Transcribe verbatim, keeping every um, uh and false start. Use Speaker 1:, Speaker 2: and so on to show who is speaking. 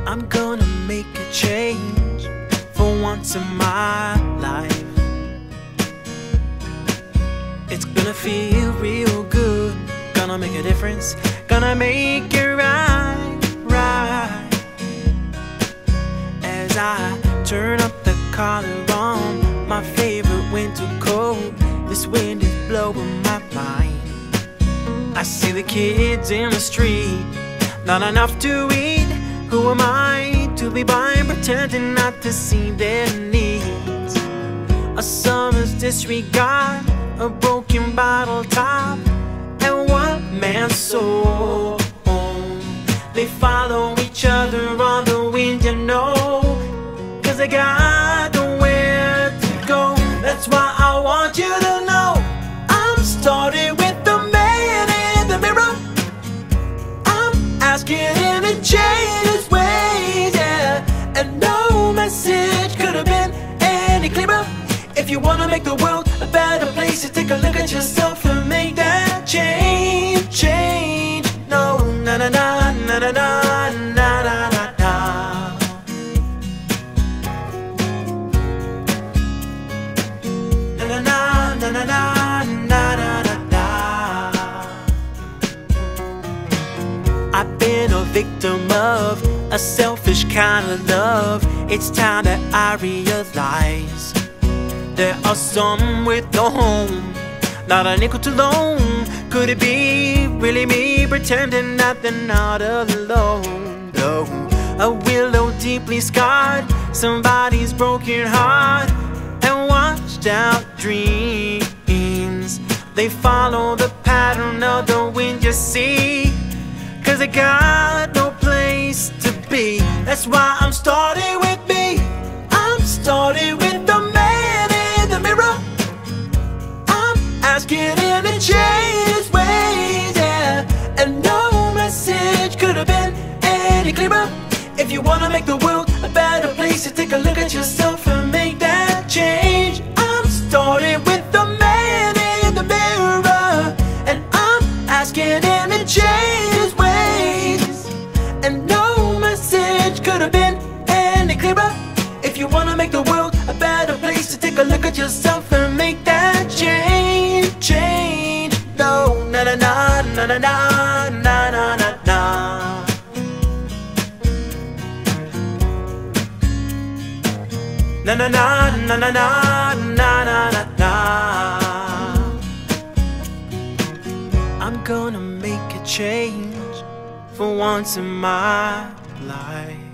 Speaker 1: I'm gonna make a change for once in my life. It's gonna feel real good, gonna make a difference, gonna make it right, right. As I turn up the collar on my favorite winter coat, this wind is blowing my mind. I see the kids in the street, not enough to eat. Who am I to be blind, pretending not to see their needs? A summer's disregard, a broken bottle top, and one man's soul. They follow each other on the wind, you know, cause they got nowhere to go. That's why I want you to know I'm starting with the man in the mirror. I'm asking him to change his ways, yeah. And no message could have been any clearer. If you wanna make the world a better place, you take a look at yourself and make that change, change. No, na na na na na na na na na na. Na na na na na na na na na. I've been a victim of a selfish kind of love. It's time that I realize there are some with no home, not a nickel to loan. Could it be really me pretending that they're not alone? No, a willow deeply scarred, somebody's broken heart, and washed out dreams. They follow the pattern of the wind, you see, cause they got no place to be. That's why I'm starting with me. I'm starting with the man in the mirror. I'm asking him to change his ways, yeah. And no message could have been any clearer. If you wanna make the world a better place, you take a look at yourself and make that change. I'm starting with the man in the mirror, and I'm asking him to change his ways. And no message could have been any clearer. If you wanna make the world a better place, to take a look at yourself and make that change, change. No, na na na na na na na na na na. Na na na na na na na na na na. I'm gonna make a change for once in my life.